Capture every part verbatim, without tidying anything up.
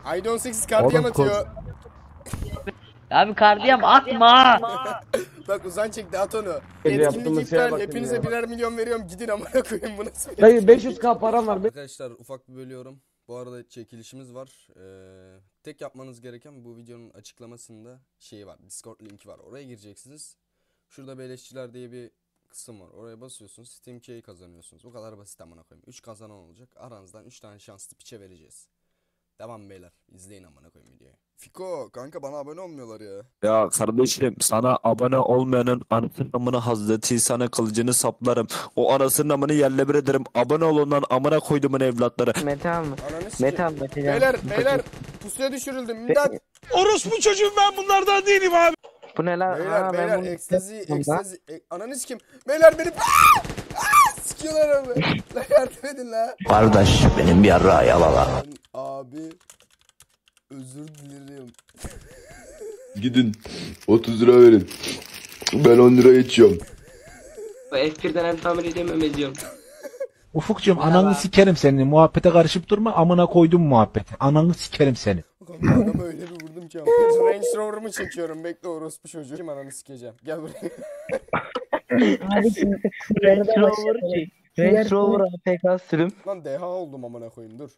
Ayda on sekiz kardiyam atıyor. Abi kardiyam atma. Bak Uzan çekti, at onu. Etkinlik iptal, hepinize ya. birer milyon veriyorum, gidin amına koyayım, bu nasıl? Dayı beş yüz k param var. Arkadaşlar ufak bir bölüyorum. Bu arada çekilişimiz var. Ee, tek yapmanız gereken bu videonun açıklamasında şeyi var. Discord linki var. Oraya gireceksiniz. Şurada beleşçiler diye bir kısım var. Oraya basıyorsunuz. Steam Key'i kazanıyorsunuz. Bu kadar basit amına koyayım. üç kazanan olacak. Aranızdan üç tane şanslı piçe vereceğiz. Devam beyler. İzleyin amına koyayım videoyu. Fiko kanka, bana abone olmuyorlar ya. Ya kardeşim, sana abone olmayanın anasının amına Hazreti İsa'nın kılıcını saplarım. O anasının amını yerle bir ederim. Abone olundan amına koydumun evlatları. Metan mı? Ananı sikeyim. Metan Metan. Beyler beyler pusuya düşürüldüm. İmdat. Orospu çocuğum, ben bunlardan değilim abi. Bu ne lan? Beyler Aa, ben beyler bunu- ekstazi Bunda. ekstazi e, ananı sikeyim. Beyler beni Aa! Aa! Sikiyorlar abi. La yardım edin la. Kardeş benim bir yarrağı yalala. Abi özür dilerim. Gidin otuz lira verin. Ben on lira içiyorum. F bir'den hem tamir edemem ediyorum. Ufukcuğum, ananı sikerim senin. Muhabbete karışıp durma. Amına koydum muhabbeti. Ananı sikerim seni. Kanka adamı öyle bir vurdum ki ama. Range Rover'ımı çekiyorum. Bekle orospu çocuğu. Kim ananı sikeceğim. Gel buraya. Range Rover çek. Range Rover A P K sürüm. Lan deha oldum amına koyayım, dur.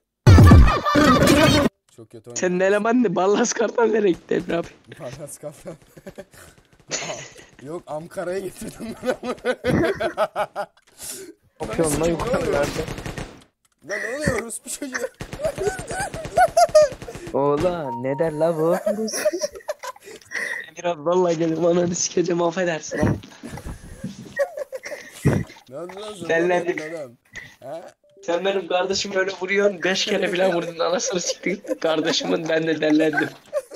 Çok kötü oynadım. Senin eleman ne? Ballas kartan nereye gitti Emre abi? Parnas kafan. Yok Ankara'ya getirdim ben onu. Bakıyorum lan yukarılarda. Lan ne oluyor orospu çocuğu? Oğlan ne der la bu? Emre abi vallahi gelin ananı sikeceğim, affedersin abi. Ne oldu lan sana? Dellendik. Adam. Ha? Sen benim kardeşimi öyle vuruyorsun. Beş kere falan vurdun, anasını siktin. Kardeşimin, ben de dellendim.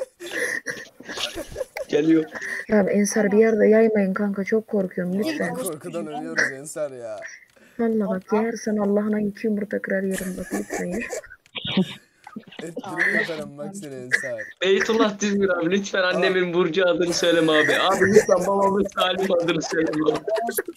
Geliyor. Ya Ensar bir yerde yaymayın kanka, çok korkuyorum lütfen. Korkudan ölüyoruz Ensar ya. Valla bak, yersen Allah'ına iki yumurta kırar yerim bak, lütfen ya. Ettirim yaparım bak seni Ensar. Beytullah Düzgün abi, lütfen annemin Burcu adını söyleme abi. Abi lütfen babamın Salim adını söyleme abi.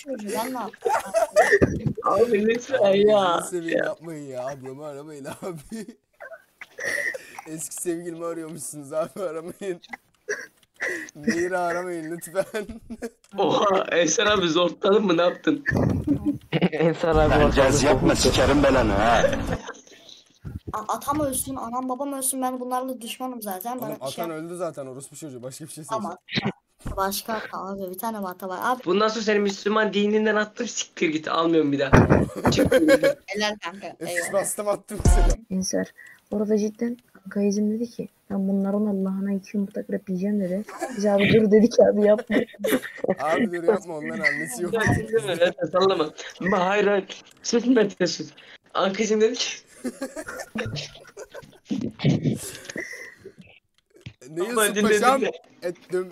Abi lütfen ya. Sevgili yapmayın ya, ablamı aramayın abi. Eski sevgilimi arıyormuşsunuz abi, aramayın. Nehir'i aramayın lütfen. Oha Esen abi, zortladın mı, ne yaptın? Ensar abi orada. Caz yapma, sikerim belanı ha. Atam ölsün, anam babam ölsün, ben bunlarla düşmanım zaten. Oğlum Bana şey atan öldü zaten, orospu çocuğu, başka bir şey söyle. ama başka hata abi, bir tane hata var abi. Bundan sonra seni Müslüman dininden attım, siktir git, almıyorum bir daha. Çık. Helal kanka. Eski Eyvallah. bastım attım seni. Ensar orada cidden kanka izin dedi ki ben bunların Allah'ına iki yumurta kırıp yiyeceğim dedi. Biz abi dur dedik abi yapma. Abi dur yapma, onların annesi yok. Evet, sallama. Ama hayır hayır. Sus Mete sus. Ankacım dedi ki. Ne Ama Yusuf dinledim Paşam? de. Ettim.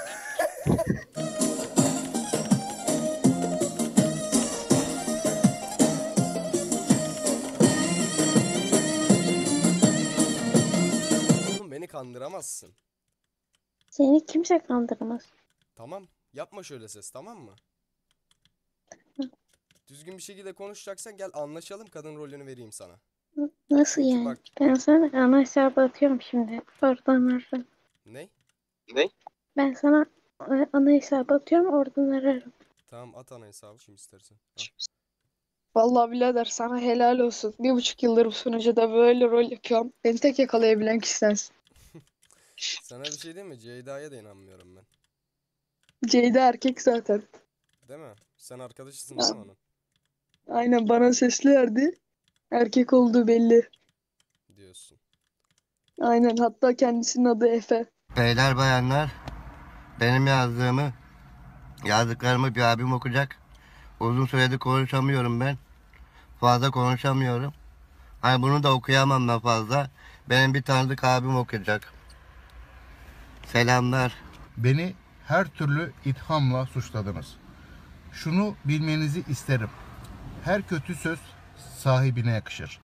Oğlum beni kandıramazsın. Seni kimse kandıramaz. Tamam. Yapma şöyle ses, tamam mı? Düzgün bir şekilde konuşacaksan gel anlaşalım, kadın rolünü vereyim sana. Nasıl Çünkü yani? bak- Ben sana ana hesabı atıyorum şimdi. Oradan ararım. Ne? Ben sana e, ana hesabı atıyorum, oradan ararım. Tamam, at ana hesabı kim istersen. Al. Vallahi birader sana helal olsun. Bir buçuk yıldır bu sunucuda böyle rol yapıyorum. Beni tek yakalayabilen kişi sensin. Sana bir şey diyeyim mi? Ceyda'ya da inanmıyorum ben. Ceyda erkek zaten. Değil mi? Sen arkadaşısın değil mi onun? Aynen, bana seslerdi. Erkek olduğu belli. Diyorsun. Aynen, hatta kendisinin adı Efe. Beyler bayanlar, benim yazdığımı, yazdıklarımı bir abim okuyacak. Uzun süredir konuşamıyorum ben. Fazla konuşamıyorum. Hani bunu da okuyamam ben fazla. Benim bir tanıdık abim okuyacak. Selamlar. Beni her türlü ithamla suçladınız. Şunu bilmenizi isterim. Her kötü söz sahibine yakışır.